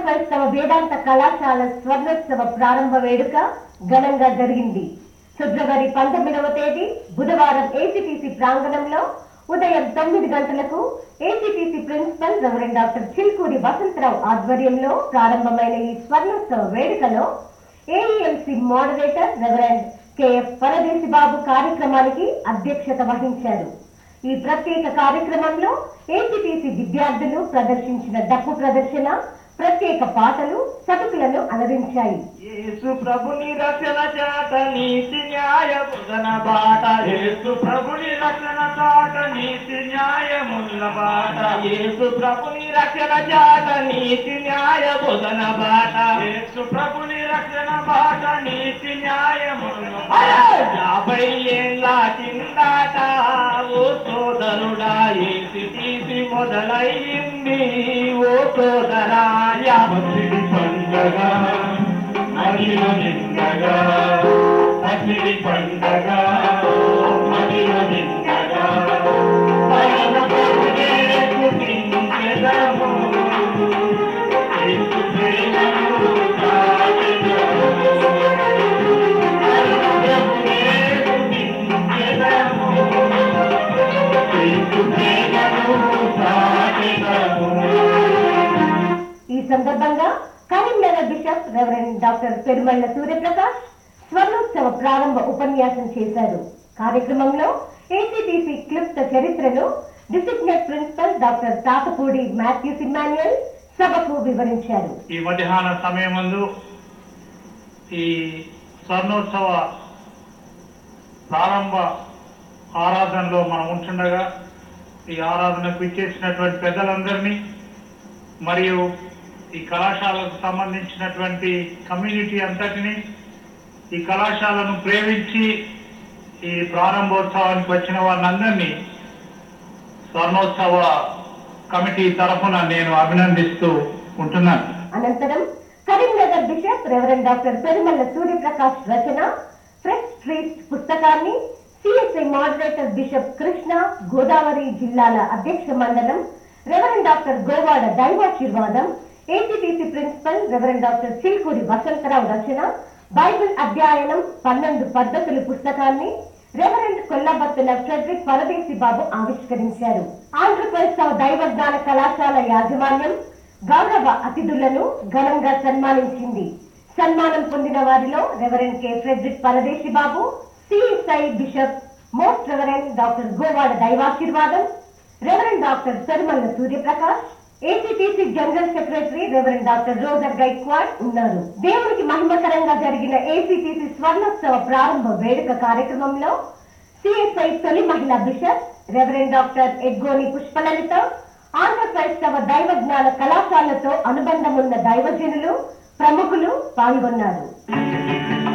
క్రైస్తవ వేదాంత కళాశాల స్వర్ణోత్సవ ప్రారంభ వేడుక ఘనంగా జరిగింది. ఫిబ్రవరి 19వ తేదీ బుధవారం ACTC ప్రాంగణంలో ఉదయం 9 గంటలకు ACTC principal reverend doctor Chilkuri Vasantharao ఆధ్వర్యంలో ప్రారంభమైన ఈ స్వర్ణోత్సవ వేడుకలో AELC moderator reverend KF Paradesi Babu కార్యక్రమానికి అధ్యక్షత వహించారు. ఈ ప్రత్యేక కార్యక్రమంలో ACTC విద్యార్థులు ప్రదర్శించిన డప్పు ప్రదర్శన, ప్రత్యేక పాటలు సభకులను అలరించాయి. యేసు ప్రభుని రక్షణ చాట నీతి న్యాయ బోధన బాట, యేసు ప్రభుని రక్షణ చాట నీతి న్యాయమున్న బాట, యేసు ప్రభుని రక్షణ చాట నీతి న్యాయ బోధన బాట, యేసు ప్రభుని రక్షణ బాట నీతి న్యాయమున్న బాట. 50 ఏళ్ళ కిందట ఓ సోదరుడా ACTC మొదలయ్యింది. ఓ సోదరా పసిడి పండగ మదిలో నిండగా, పసిడి పండగ మదిలో నిండగా, పరమ ప్రభునే స్తుతించెదము, యేసు ప్రేమను చాటెదము, పరమ ప్రభునే స్తుతించెదము, యేసు ప్రేమను చాటెదము. ఈ సందర్భంగా Karimnagar bishop reverend doctor Perumalla Surya Prakash స్వర్ణోత్సవ ప్రారంభ ఉపన్యాసం చేశారు. కార్యక్రమంలో ACTC క్లుప్త చరిత్రను designate principal doctor Tatapudi Mathews Emmanuel సభకు వివరించారు. ఈ మధ్యాహ్న సమయం ముందు ఈ స్వర్ణోత్సవ ప్రారంభ ఆరాధనలో మనం ఉంటుండగా ఈ ఆరాధనకు ఇచ్చేసినటువంటి పెద్దలందరినీ మరియు ఈ కళాశాలకు సంబంధించినటువంటి కమ్యూనిటీ అంతటిని, ఈ కళాశాలను ప్రేమించి ఈ ప్రారంభోత్సవానికి వచ్చిన వారినందరినీ స్వర్ణోత్సవ కమిటీ తరఫున నేను అభినందిస్తూ ఉంటున్నాను. అనంతరం Karimnagar bishop reverend doctor Perumalla Surya Prakash రచన ఫ్రెష్ ట్రీస్ పుస్తకాన్ని CSI moderator bishop Krishna, Godavari జిల్లాల అధ్యక్ష మండలం reverend doctor Govada Daivasirvadam, ACTC principal reverend doctor Chilkuri Vasantharao రచన బైబిల్ అధ్యయనం 12 పద్ధతులు పుస్తకాన్ని రెవరెండ్ కొల్లబత్తుల ఫ్రెడరిక్ పరదేశి బాబు ఆవిష్కరించారు. ఆంధ్ర క్రైస్తవ దైవజ్ఞాన కళాశాల యాజమాన్యం గౌరవ అతిథులను ఘనంగా సన్మానించింది. సన్మానం పొందిన వారిలో reverend K Frederick Paradesi Babu, CSI bishop most reverend doctor Govada Daivasirvadam, reverend doctor Perumalla Suryaprakash, ACTC general secretary reverend doctor Roger Gaikwad ఉన్నారు. దేవునికి మహిమకరంగా జరిగిన ACTC స్వర్ణోత్సవ ప్రారంభ వేడుక కార్యక్రమంలో CSI తొలి మహిళా bishop reverend doctor Eggoni Pushpalalitha, Andhra క్రైస్తవ దైవజ్ఞాన కళాశాలతో అనుబంధం ఉన్న దైవజనులు, ప్రముఖులు పాల్గొన్నారు.